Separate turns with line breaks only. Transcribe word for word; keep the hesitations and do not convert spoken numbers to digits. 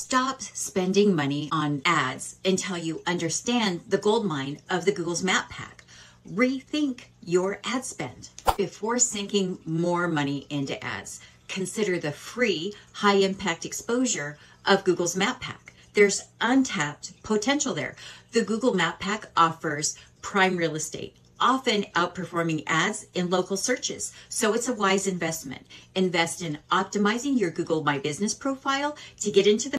Stop spending money on ads until you understand the gold mine of the Google's Map Pack. Rethink your ad spend. Before sinking more money into ads, consider the free high-impact exposure of Google's Map Pack. There's untapped potential there. The Google Map Pack offers prime real estate, often outperforming ads in local searches. So it's a wise investment. Invest in optimizing your Google My Business profile to get into the